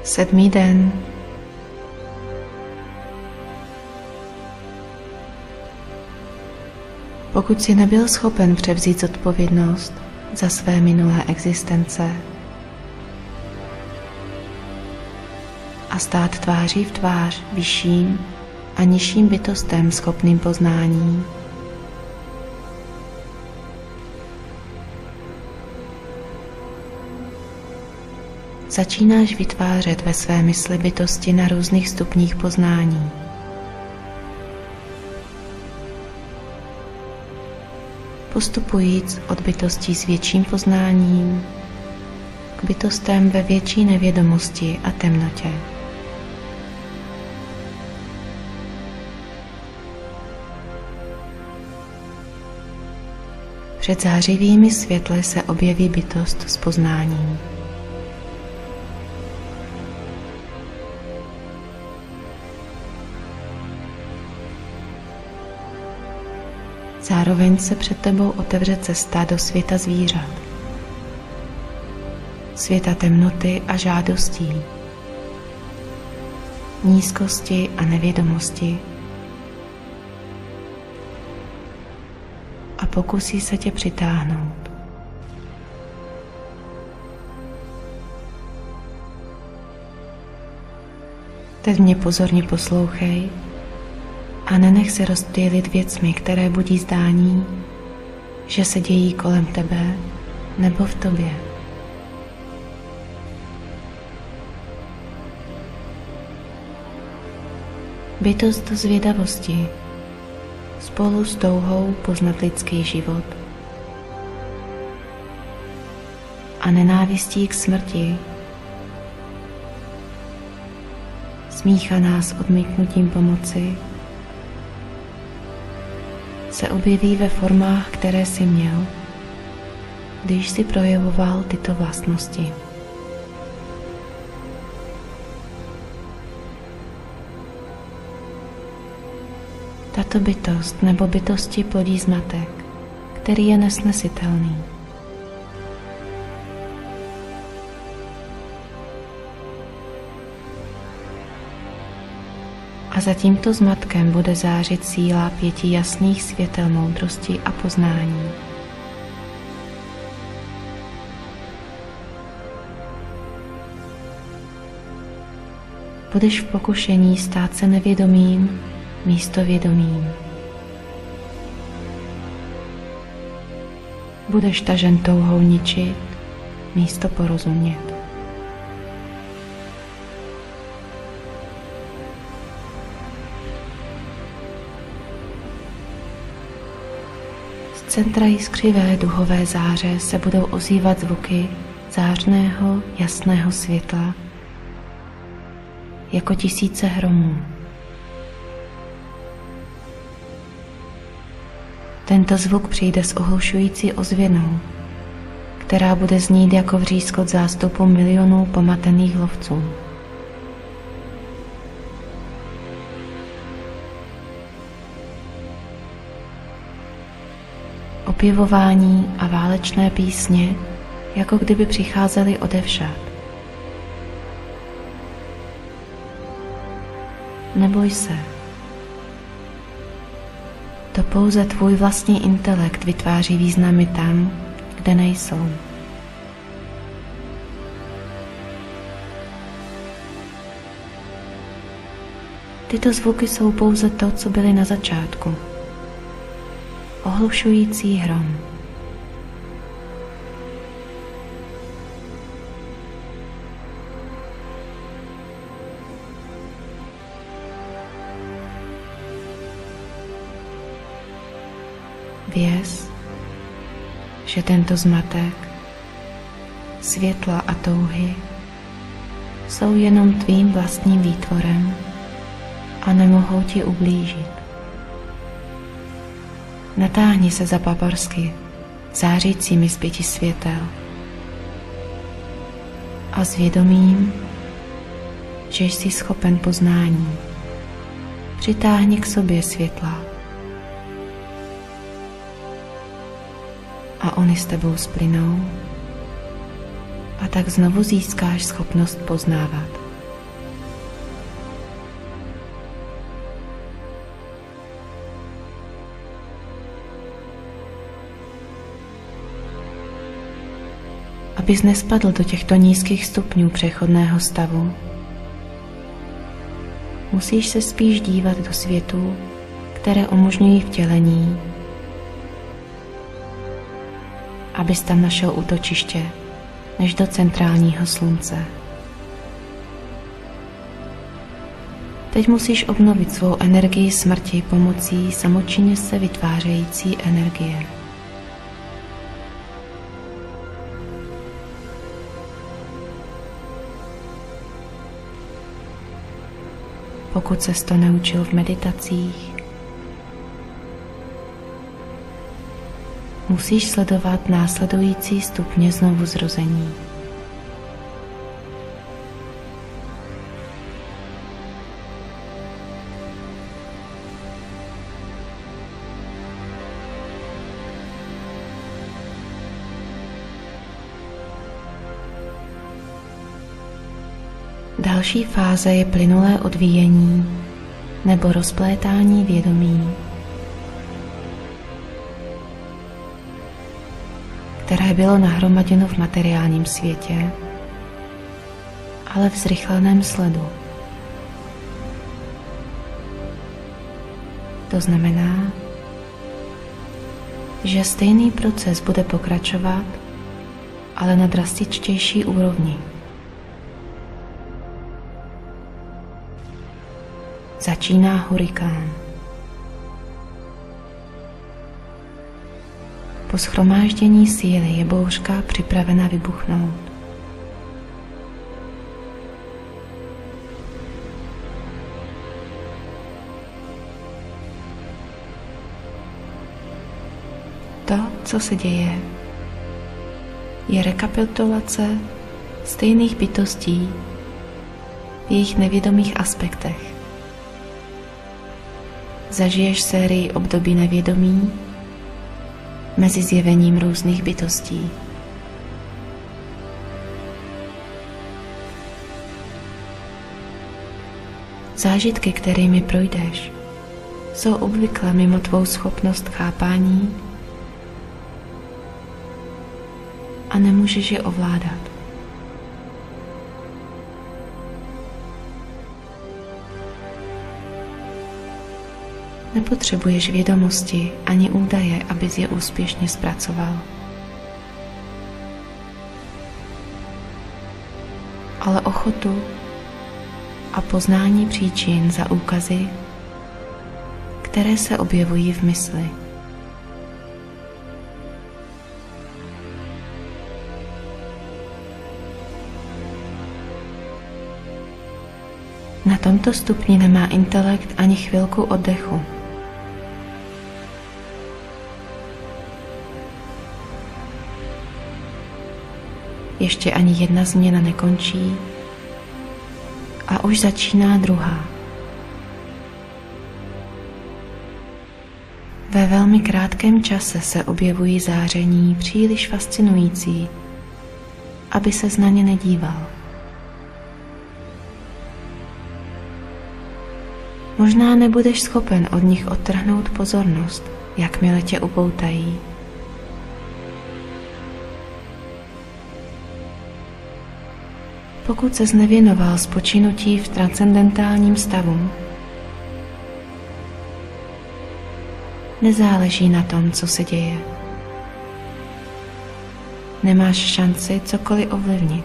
7. den. Pokud jsi nebyl schopen převzít zodpovědnost za své minulé existence a stát tváří v tvář vyšším a nižším bytostem schopným poznání, začínáš vytvářet ve své mysli bytosti na různých stupních poznání. Postupujíc od bytostí s větším poznáním k bytostem ve větší nevědomosti a temnotě. Před zářivými světle se objeví bytost s poznáním. Zároveň se před tebou otevře cesta do světa zvířat, světa temnoty a žádostí, nízkosti a nevědomosti a pokusí se tě přitáhnout. Teď mě pozorně poslouchej a nenech se rozptýlit věcmi, které budí zdání, že se dějí kolem tebe nebo v tobě. Bytost zvědavosti spolu s touhou poznat lidský život a nenávistí k smrti smíchaná s odmítnutím pomoci se objeví ve formách, které jsi měl, když jsi projevoval tyto vlastnosti. Tato bytost nebo bytosti plodí zmatek, který je nesnesitelný. A za tímto zmatkem bude zářit síla 5 jasných světel moudrosti a poznání. Budeš v pokušení stát se nevědomým místo vědomým. Budeš tažen touhou ničit místo porozumět. Z centra jiskřivé duhové záře se budou ozývat zvuky zářného jasného světla jako tisíce hromů. Tento zvuk přijde s ohlušující ozvěnou, která bude znít jako vřískot zástupu milionů pomatených lovců. Opěvování a válečné písně, jako kdyby přicházely odevšad. Neboj se. To pouze tvůj vlastní intelekt vytváří významy tam, kde nejsou. Tyto zvuky jsou pouze to, co byly na začátku. Ohlušující hrom. Věz, že tento zmatek, světla a touhy jsou jenom tvým vlastním výtvorem a nemohou ti ublížit. Natáhni se za paparsky, zářícími z 5 světel a s vědomím, že jsi schopen poznání, přitáhni k sobě světla a oni s tebou splynou a tak znovu získáš schopnost poznávat. abys nespadl do těchto nízkých stupňů přechodného stavu. Musíš se spíš dívat do světů, které umožňují vtělení, abys tam našel útočiště, než do centrálního slunce. Teď musíš obnovit svou energii smrti pomocí samočinně se vytvářející energie. Pokud ses to naučil v meditacích, musíš sledovat následující stupně znovuzrození. Další fáze je plynulé odvíjení nebo rozplétání vědomí, které bylo nahromaděno v materiálním světě, ale v zrychleném sledu. To znamená, že stejný proces bude pokračovat, ale na drastičtější úrovni. Začíná hurikán. Po shromáždění síly je bouřka připravena vybuchnout. To, co se děje, je rekapitulace stejných bytostí v jejich nevědomých aspektech. Zažiješ sérii období nevědomí mezi zjevením různých bytostí. Zážitky, kterými projdeš, jsou obvykle mimo tvou schopnost chápání a nemůžeš je ovládat. Nepotřebuješ vědomosti ani údaje, abys je úspěšně zpracoval. Ale ochotu a poznání příčin za úkazy, které se objevují v mysli. Na tomto stupni nemá intelekt ani chvilku oddechu. Ještě ani jedna změna nekončí a už začíná druhá. Ve velmi krátkém čase se objevují záření příliš fascinující, aby ses na ně nedíval. Možná nebudeš schopen od nich odtrhnout pozornost, jakmile tě upoutají. Pokud ses nevěnoval spočinutí v transcendentálním stavu, nezáleží na tom, co se děje. Nemáš šanci cokoliv ovlivnit.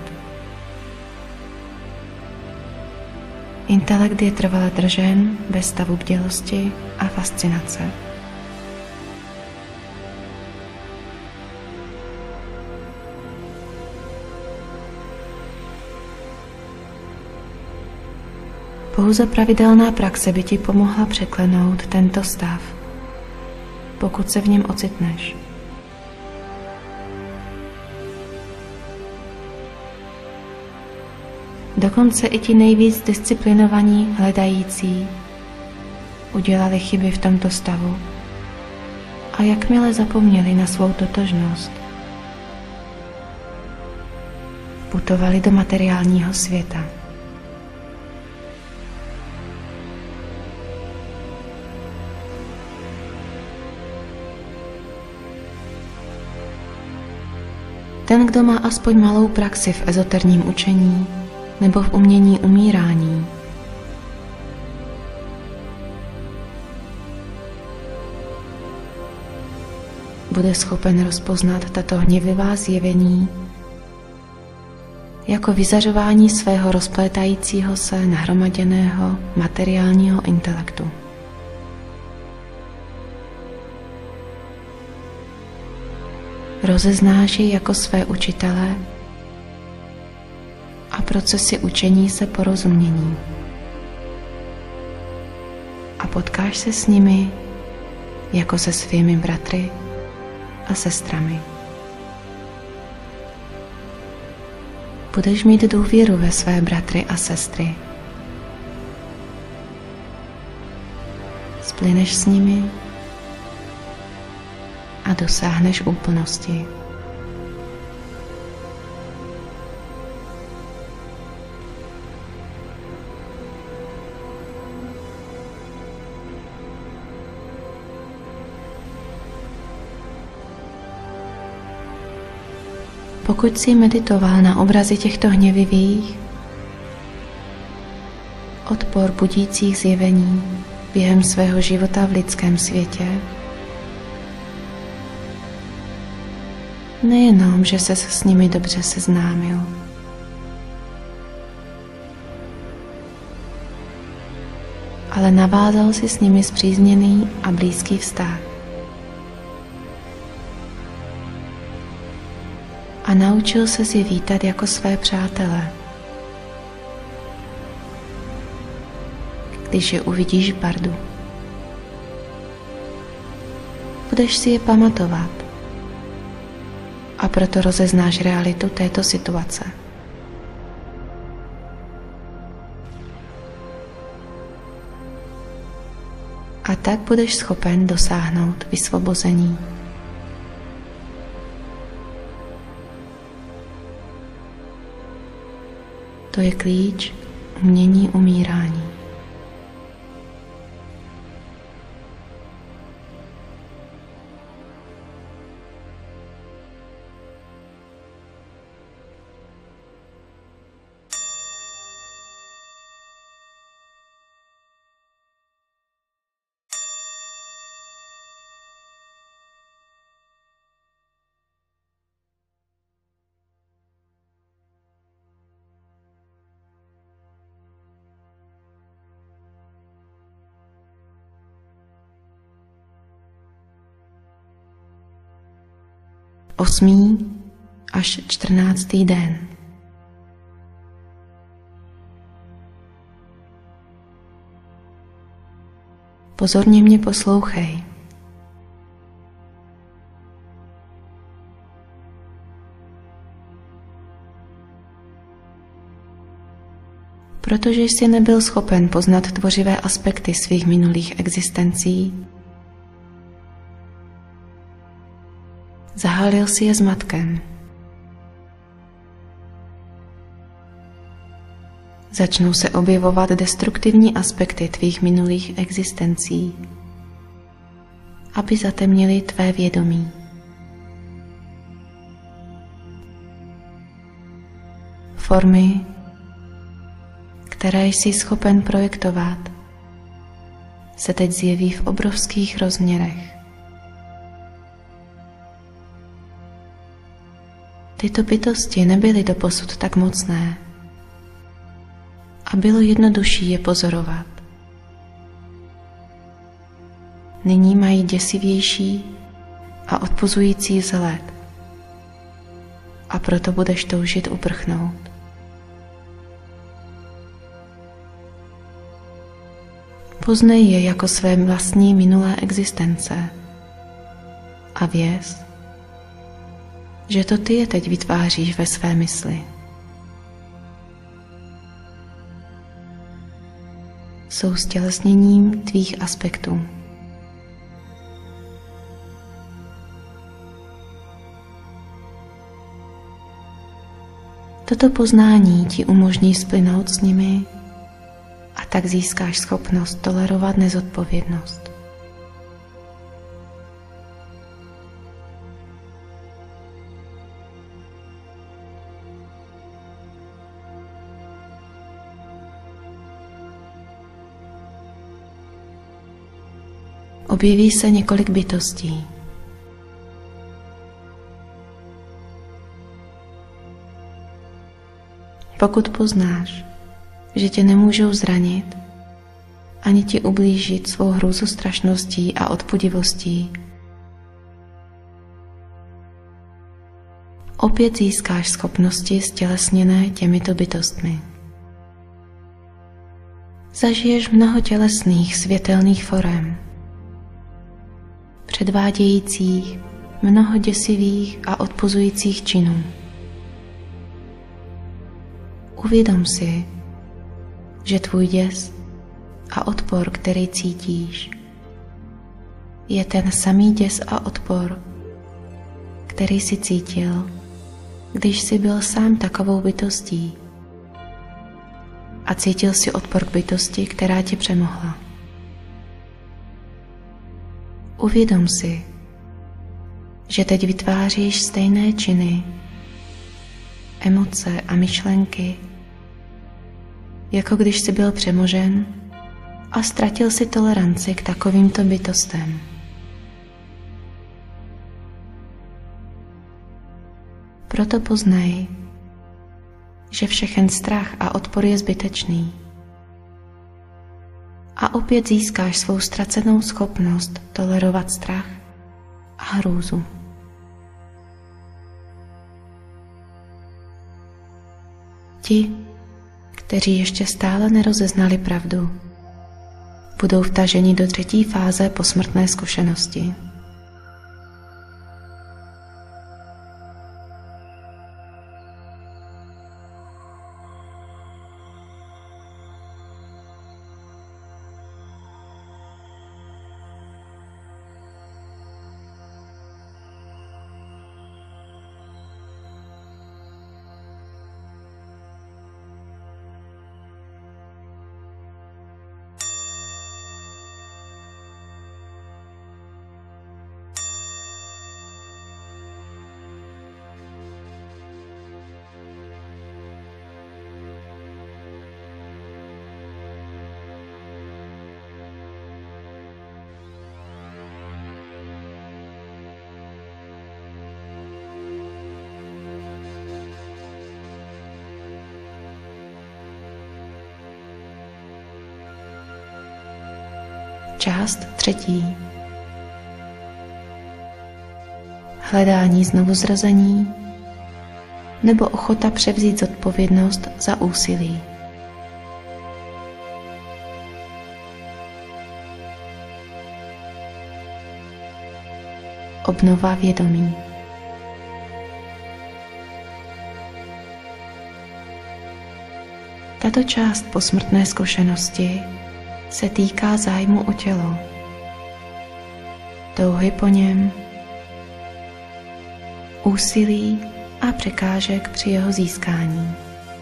Intelekt je trvale držen ve stavu bdělosti a fascinace. Pouze pravidelná praxe by ti pomohla překlenout tento stav, pokud se v něm ocitneš. Dokonce i ti nejvíc disciplinovaní hledající udělali chyby v tomto stavu a jakmile zapomněli na svou totožnost, putovali do materiálního světa. Ten, kdo má aspoň malou praxi v ezoterním učení nebo v umění umírání, bude schopen rozpoznat tato hněvivá zjevení jako vyzařování svého rozplétajícího se nahromaděného materiálního intelektu. Rozeznáš je jako své učitele a procesy učení se porozumění. A potkáš se s nimi jako se svými bratry a sestrami. Budeš mít důvěru ve své bratry a sestry. Splyneš s nimi a dosáhneš úplnosti. Pokud jsi meditoval na obrazy těchto hněvivých, odpor budících zjevení během svého života v lidském světě, nejenom, že ses s nimi dobře seznámil, ale navázal si s nimi spřízněný a blízký vztah. A naučil se je vítat jako své přátele. Když je uvidíš v bardu, budeš si je pamatovat a proto rozeznáš realitu této situace. A tak budeš schopen dosáhnout vysvobození. To je klíč umění umírání. Osmý až 14. den. Pozorně mě poslouchej. Protože jsi nebyl schopen poznat tvořivé aspekty svých minulých existencí, zahalil si je zmatkem. Začnou se objevovat destruktivní aspekty tvých minulých existencí, aby zatemnili tvé vědomí. Formy, které jsi schopen projektovat, se teď zjeví v obrovských rozměrech. Tyto bytosti nebyly doposud tak mocné a bylo jednodušší je pozorovat. Nyní mají děsivější a odpuzující vzhled a proto budeš toužit uprchnout. Poznej je jako své vlastní minulé existence a věz, že to ty je teď vytváříš ve své mysli. Jsou stělesněním tvých aspektů. Toto poznání ti umožní splynout s nimi a tak získáš schopnost tolerovat nezodpovědnost. objeví se několik bytostí. Pokud poznáš, že tě nemůžou zranit, ani ti ublížit svou hrůzostrašností a odpudivostí, opět získáš schopnosti stělesněné těmito bytostmi. Zažiješ mnoho tělesných světelných forem, předvádějících mnoho děsivých a odpuzujících činů. Uvědom si, že tvůj děs a odpor, který cítíš, je ten samý děs a odpor, který jsi cítil, když jsi byl sám takovou bytostí a cítil si odpor k bytosti, která tě přemohla. Uvědom si, že teď vytváříš stejné činy, emoce a myšlenky, jako když jsi byl přemožen a ztratil si toleranci k takovýmto bytostem. Proto poznej, že všechen strach a odpor je zbytečný a opět získáš svou ztracenou schopnost tolerovat strach a hrůzu. Ti, kteří ještě stále nerozeznali pravdu, budou vtaženi do třetí fáze posmrtné zkušenosti. Část 3. Hledání znovuzrození nebo ochota převzít zodpovědnost za úsilí. Obnova vědomí. Tato část posmrtné zkušenosti se týká zájmu o tělo, touhy po něm, úsilí a překážek při jeho získání.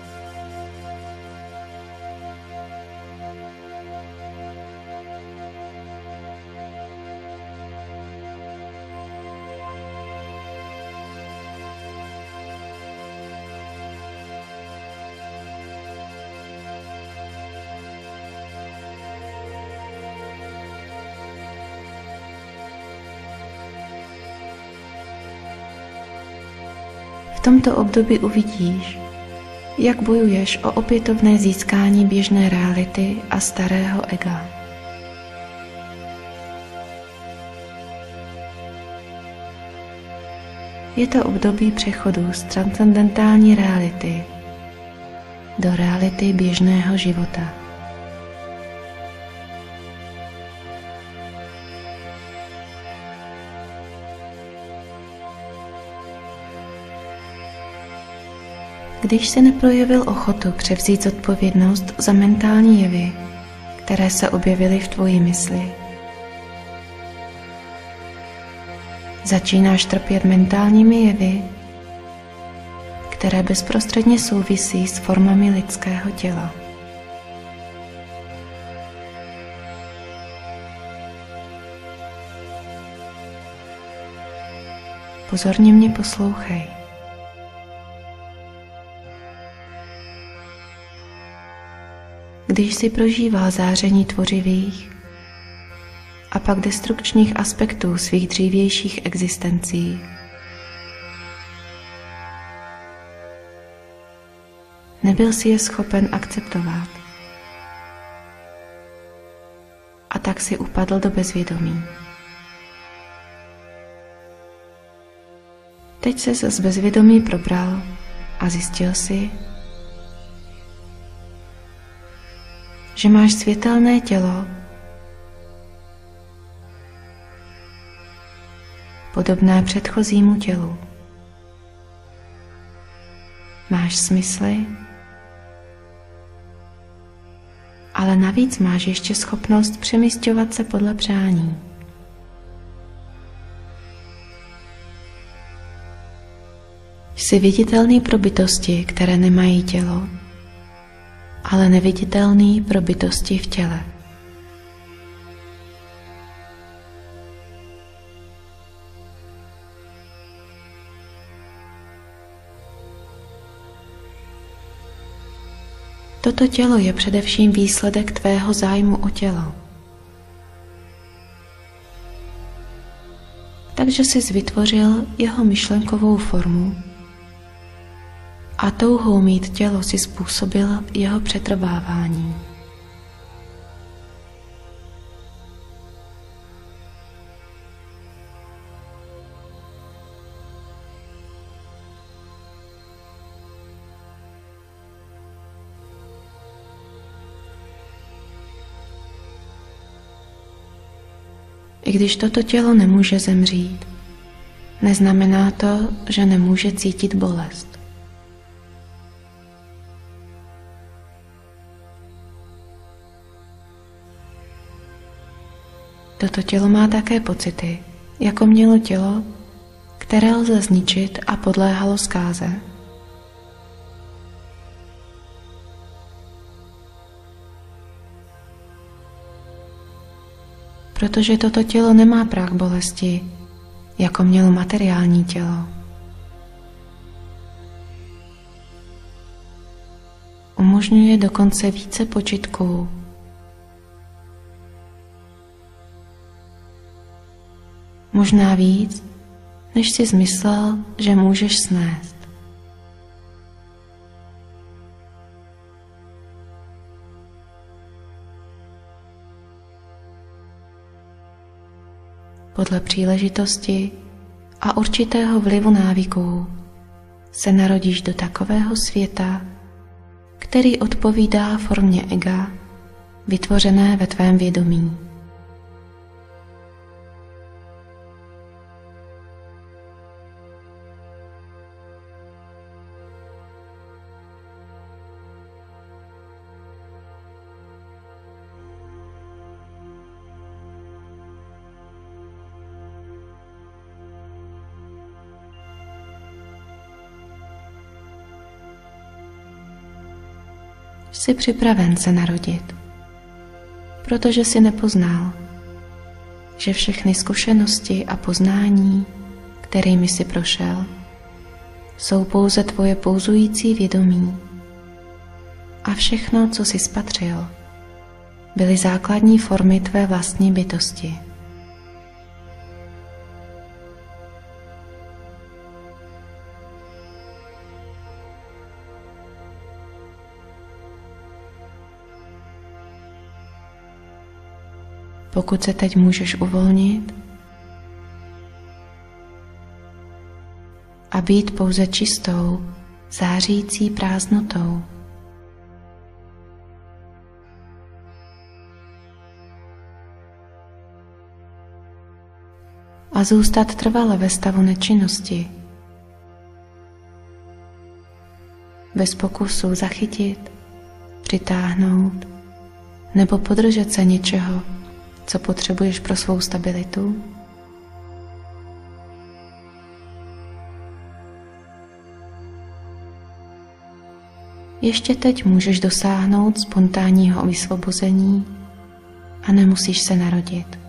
V tomto období uvidíš, jak bojuješ o opětovné získání běžné reality a starého ega. Je to období přechodu z transcendentální reality do reality běžného života. Když jsi neprojevil ochotu převzít zodpovědnost za mentální jevy, které se objevily v tvojí mysli, začínáš trpět mentálními jevy, které bezprostředně souvisí s formami lidského těla. Pozorně mě poslouchej. Když si prožíval záření tvořivých a pak destrukčních aspektů svých dřívějších existencí. Nebyl si je schopen akceptovat. A tak si upadl do bezvědomí. Teď se z bezvědomí probral a zjistil si, že máš světelné tělo, podobné předchozímu tělu. Máš smysly, ale navíc máš ještě schopnost přemísťovat se podle přání. Jsi viditelný pro bytosti, které nemají tělo, ale neviditelný pro bytosti v těle. Toto tělo je především výsledek tvého zájmu o tělo. Takže jsi vytvořil jeho myšlenkovou formu a touhou mít tělo si způsobil jeho přetrvávání. I když toto tělo nemůže zemřít, neznamená to, že nemůže cítit bolest. Toto tělo má také pocity, jako mělo tělo, které lze zničit a podléhalo zkáze. Protože toto tělo nemá práh bolesti, jako mělo materiální tělo. Umožňuje dokonce více počitků. Možná víc, než jsi myslel, že můžeš snést. Podle příležitosti a určitého vlivu návyků se narodíš do takového světa, který odpovídá formě ega, vytvořené ve tvém vědomí. Jsi připraven se narodit, protože jsi nepoznal, že všechny zkušenosti a poznání, kterými jsi prošel, jsou pouze tvoje pouzující vědomí a všechno, co jsi spatřil, byly základní formy tvé vlastní bytosti. Pokud se teď můžeš uvolnit a být pouze čistou, zářící prázdnotou, a zůstat trvale ve stavu nečinnosti, bez pokusu zachytit, přitáhnout nebo podržet se něčeho, co potřebuješ pro svou stabilitu? Ještě teď můžeš dosáhnout spontánního vysvobození a nemusíš se narodit.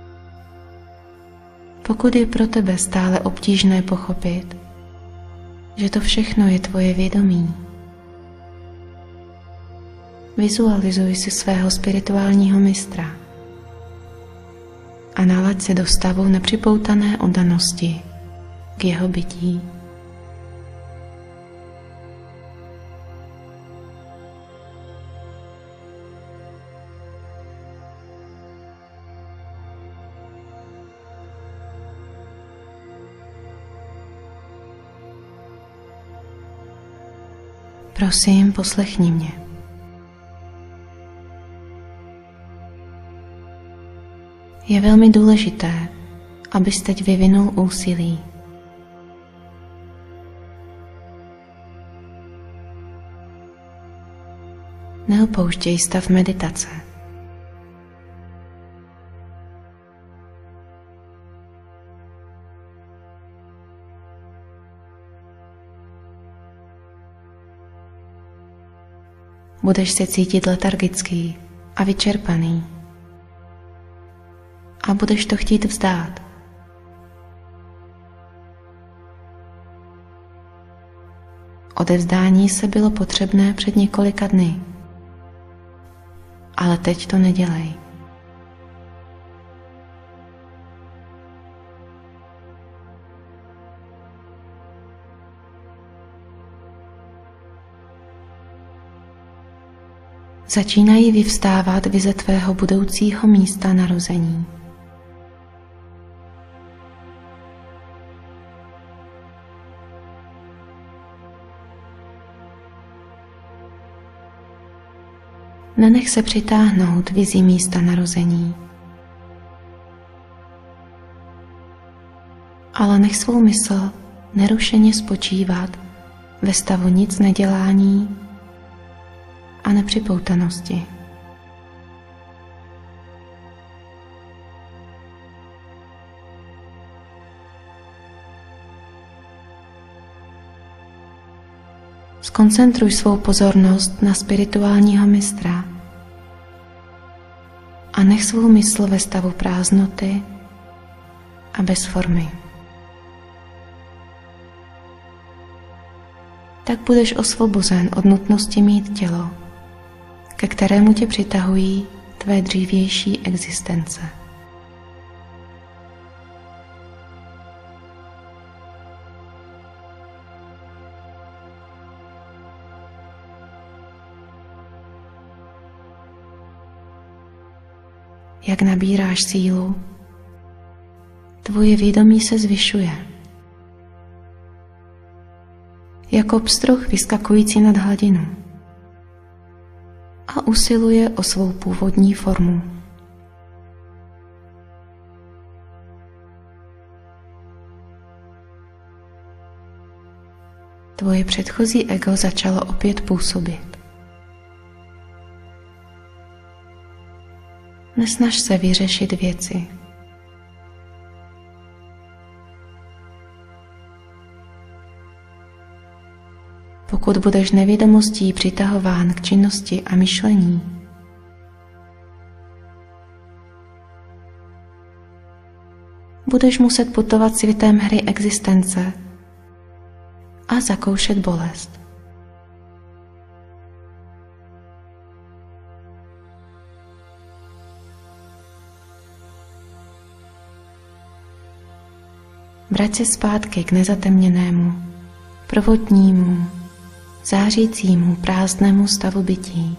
Pokud je pro tebe stále obtížné pochopit, že to všechno je tvoje vědomí. Vizualizuj si svého spirituálního mistra a nalaď se do stavu nepřipoutané oddanosti k jeho bytí. Prosím, poslechni mě. Je velmi důležité, abys teď vyvinul úsilí. Neopouštěj stav meditace. Budeš se cítit letargický a vyčerpaný. A budeš to chtít vzdát. Odevzdání se bylo potřebné před několika dny. Ale teď to nedělej. Začínají vyvstávat vize tvého budoucího místa narození. Nenech se přitáhnout vizí místa narození, ale nech svou mysl nerušeně spočívat ve stavu nic nedělání a nepřipoutanosti. Skoncentruj svou pozornost na spirituálního mistra a nech svou mysl ve stavu prázdnoty a bez formy. Tak budeš osvobozen od nutnosti mít tělo, ke kterému tě přitahují tvé dřívější existence. Jak nabíráš sílu, tvoje vědomí se zvyšuje. Jako pstruh vyskakující nad hladinu a usiluje o svou původní formu. Tvoje předchozí ego začalo opět působit. Nesnaž se vyřešit věci. Pokud budeš nevědomostí přitahován k činnosti a myšlení, budeš muset putovat světem hry existence a zakoušet bolest. Vrať se zpátky k nezatemněnému, prvotnímu, zářícímu, prázdnému stavu bytí.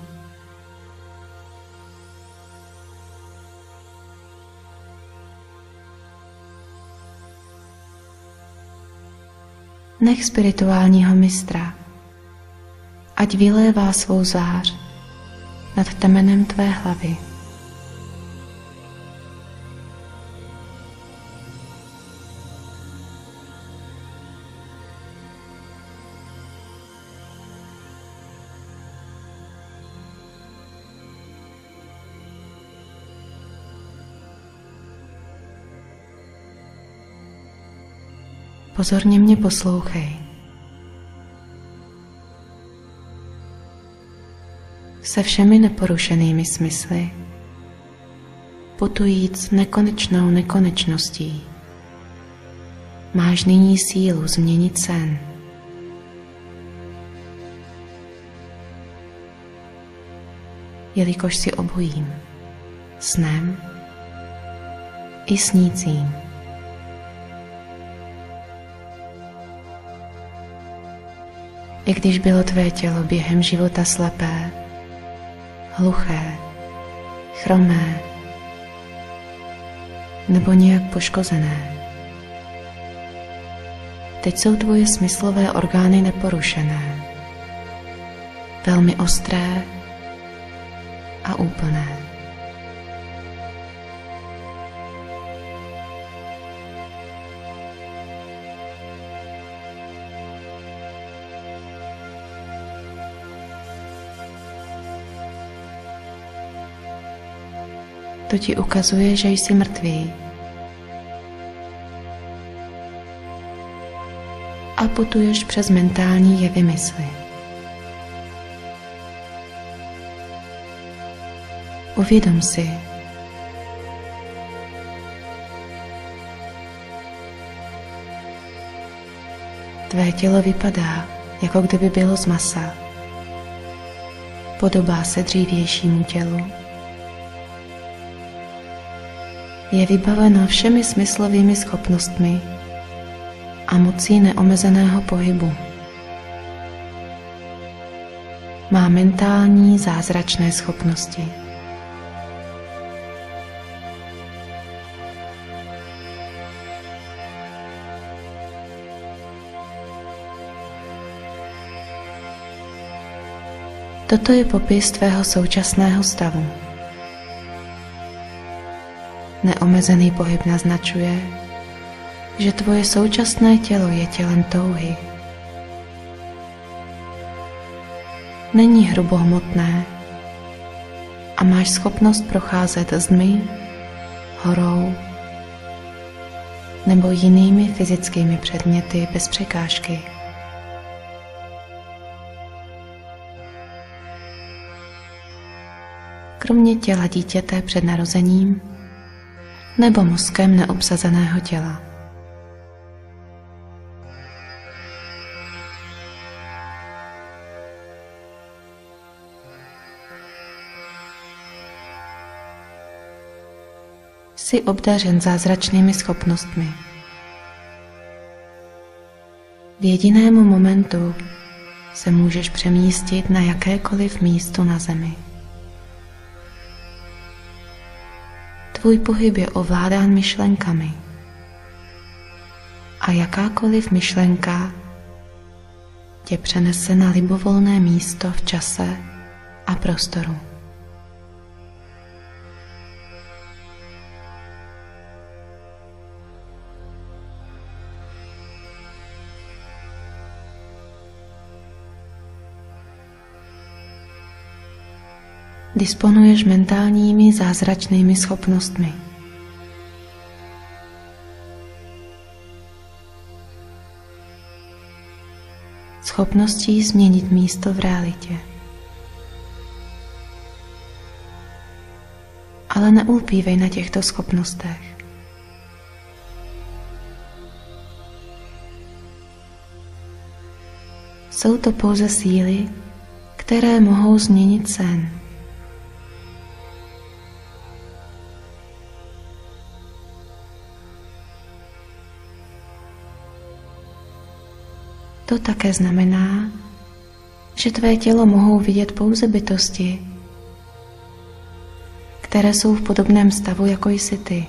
Nech spirituálního mistra, ať vylévá svou zář nad temenem tvé hlavy. Pozorně mě poslouchej. Se všemi neporušenými smysly, putujíc nekonečnou nekonečností, máš nyní sílu změnit sen jelikož si obojím, snem i snícím. I když bylo tvé tělo během života slepé, hluché, chromé nebo nějak poškozené, teď jsou tvoje smyslové orgány neporušené, velmi ostré a úplné. To ti ukazuje, že jsi mrtvý. A putuješ přes mentální jevy mysli. Uvědom si, tvé tělo vypadá, jako kdyby bylo z masa. Podobá se dřívějšímu tělu. Je vybaveno všemi smyslovými schopnostmi a mocí neomezeného pohybu. Má mentální zázračné schopnosti. Toto je popis tvého současného stavu. Neomezený pohyb naznačuje, že tvoje současné tělo je tělem touhy. Není hrubohmotné a máš schopnost procházet zdmi, horou nebo jinými fyzickými předměty bez překážky. Kromě těla dítěte před narozením nebo mozkem neobsazeného těla. Jsi obdařen zázračnými schopnostmi. V jediném momentu se můžeš přemístit na jakékoliv místo na zemi. Tvůj pohyb je ovládán myšlenkami a jakákoliv myšlenka tě přenese na libovolné místo v čase a prostoru. Disponuješ mentálními zázračnými schopnostmi. Schopností změnit místo v realitě. Ale neulpívej na těchto schopnostech. Jsou to pouze síly, které mohou změnit sen. To také znamená, že tvé tělo mohou vidět pouze bytosti, které jsou v podobném stavu, jako jsi ty.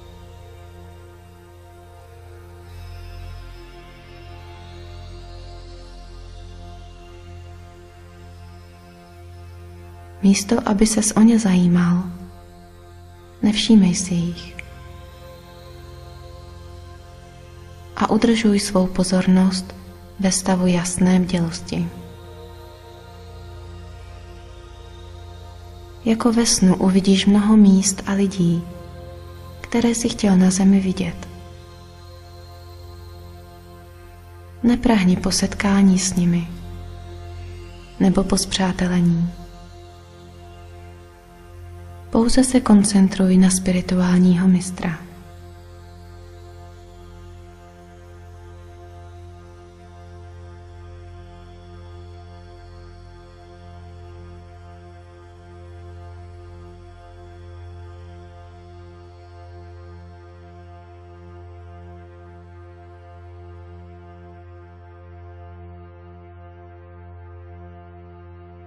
Místo, aby ses o ně zajímal, nevšímej si jich. A udržuj svou pozornost ve stavu jasné bdělosti. Jako ve snu uvidíš mnoho míst a lidí, které jsi chtěl na zemi vidět. Neprahni po setkání s nimi nebo po spřátelení. Pouze se koncentruj na spirituálního mistra.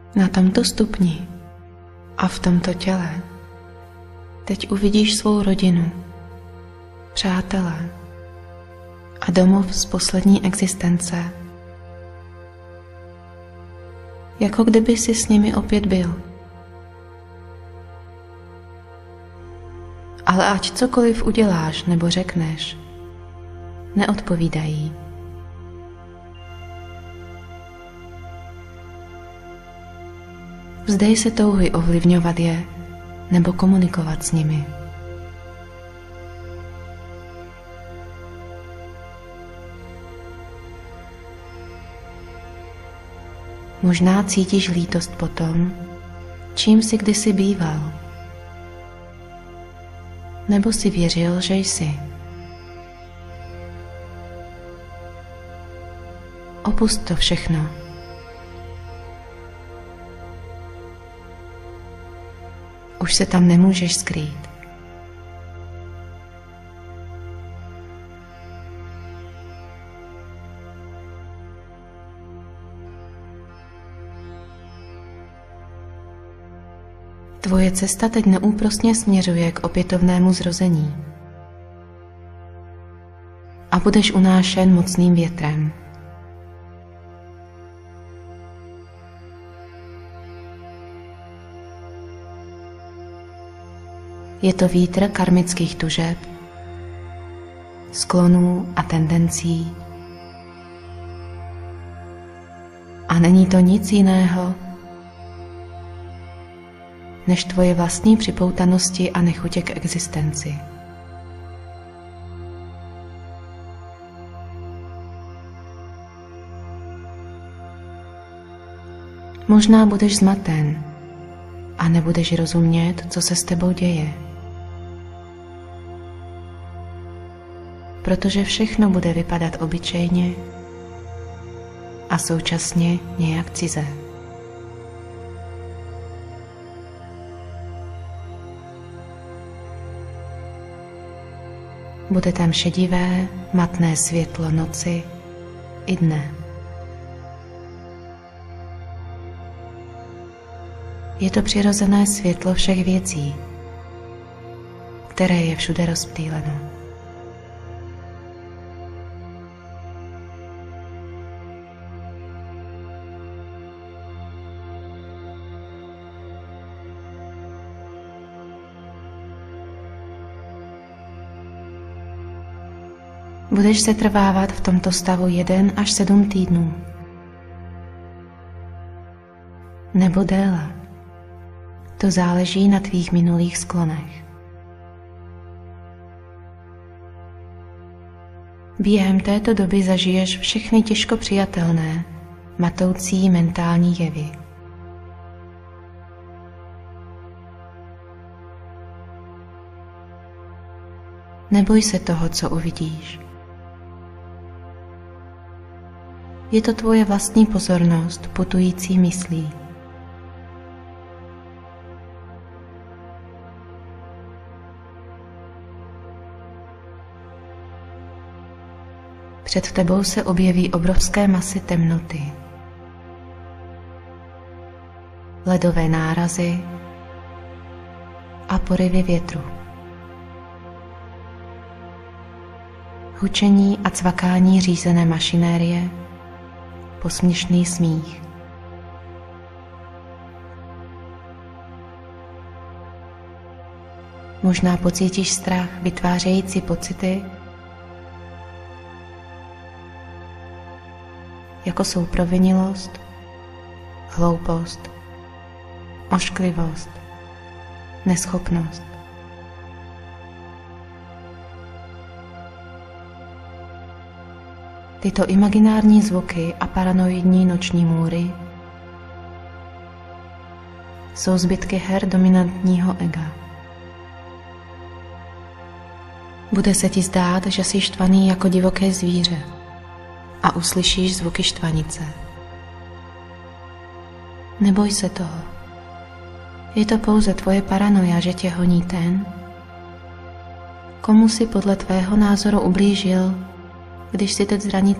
Na tomto stupni a v tomto těle teď uvidíš svou rodinu, přátelé a domov z poslední existence. Jako kdyby si s nimi opět byl. Ale ať cokoliv uděláš nebo řekneš, neodpovídají. Vzdej se touhy ovlivňovat je nebo komunikovat s nimi. Možná cítíš lítost po tom, čím jsi kdysi býval. Nebo si věřil, že jsi. Opusť to všechno. Už se tam nemůžeš skrýt. Tvoje cesta teď neúprosně směřuje k opětovnému zrození. A budeš unášen mocným větrem. Je to vítr karmických tužeb, sklonů a tendencí. A není to nic jiného, než tvoje vlastní připoutanosti a nechutě k existenci. Možná budeš zmaten a nebudeš rozumět, co se s tebou děje. Protože všechno bude vypadat obyčejně a současně nějak cize. Bude tam šedivé, matné světlo noci i dne. Je to přirozené světlo všech věcí, které je všude rozptýleno. Budeš se trvávat v tomto stavu 1 až 7 týdnů. Nebo déle. To záleží na tvých minulých sklonech. Během této doby zažiješ všechny těžko přijatelné, matoucí mentální jevy. Neboj se toho, co uvidíš. Je to tvoje vlastní pozornost putující myslí. Před tebou se objeví obrovské masy temnoty, ledové nárazy a porivy větru. Hučení a cvakání řízené mašinérie, posměšný smích. Možná pocítíš strach vytvářející pocity, jako jsou provinilost, hloupost, ošklivost, neschopnost. Tyto imaginární zvuky a paranoidní noční můry jsou zbytky her dominantního ega. Bude se ti zdát, že jsi štvaný jako divoké zvíře a uslyšíš zvuky štvanice. Neboj se toho. Je to pouze tvoje paranoia, že tě honí ten, komu si podle tvého názoru ublížil, když jsi teď zranitelný.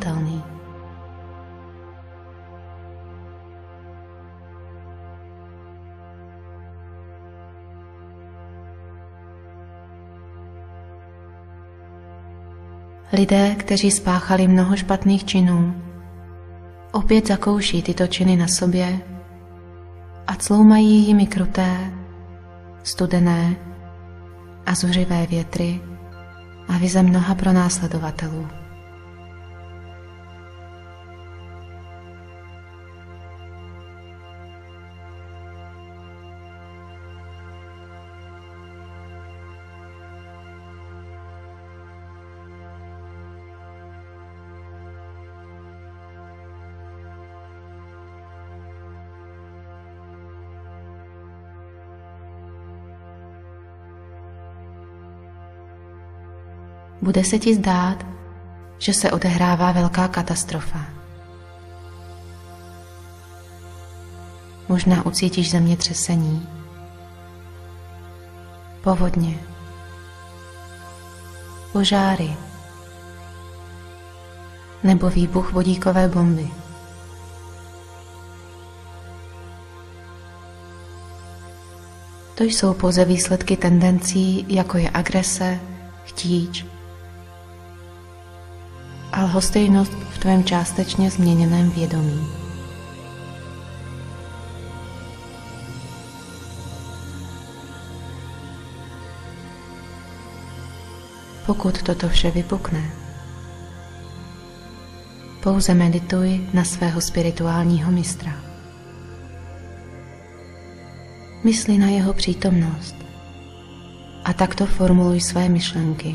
Lidé, kteří spáchali mnoho špatných činů, opět zakouší tyto činy na sobě a cloumají jimi kruté, studené a zuřivé větry a vize mnoha pronásledovatelů. Bude se ti zdát, že se odehrává velká katastrofa. Možná ucítíš zemětřesení, povodně, požáry nebo výbuch vodíkové bomby. To jsou pouze výsledky tendencí, jako je agrese, chtíč a lhostejnost v tvém částečně změněném vědomí. Pokud toto vše vypukne, pouze medituj na svého spirituálního mistra. Mysli na jeho přítomnost a takto formuluj své myšlenky.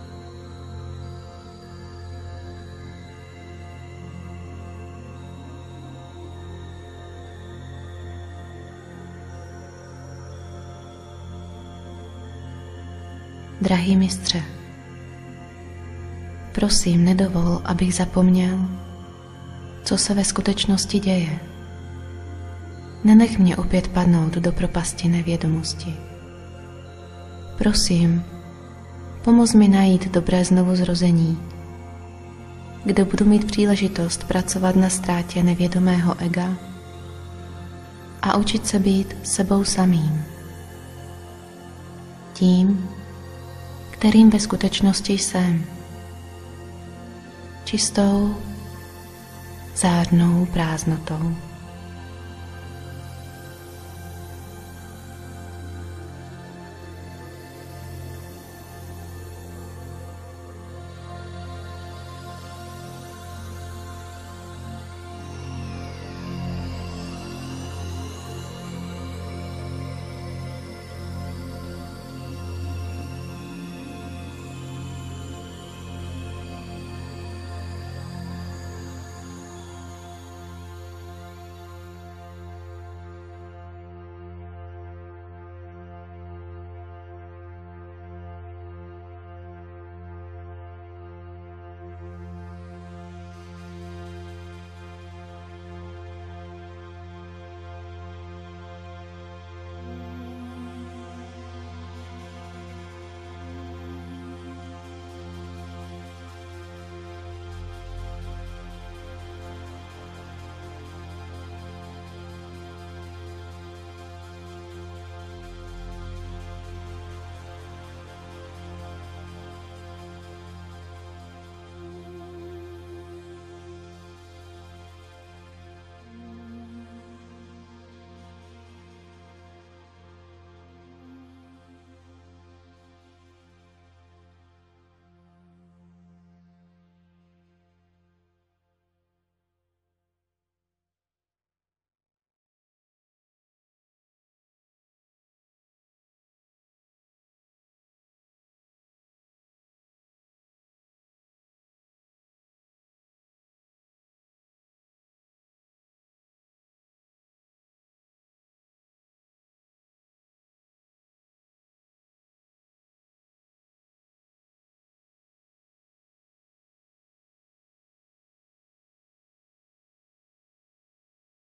Drahý mistře, prosím, nedovol, abych zapomněl, co se ve skutečnosti děje. Nenech mě opět padnout do propasti nevědomosti. Prosím, pomoz mi najít dobré znovuzrození, kde budu mít příležitost pracovat na ztrátě nevědomého ega a učit se být sebou samým. Tím, kterým ve skutečnosti jsem. Čistou, zárnou prázdnotou.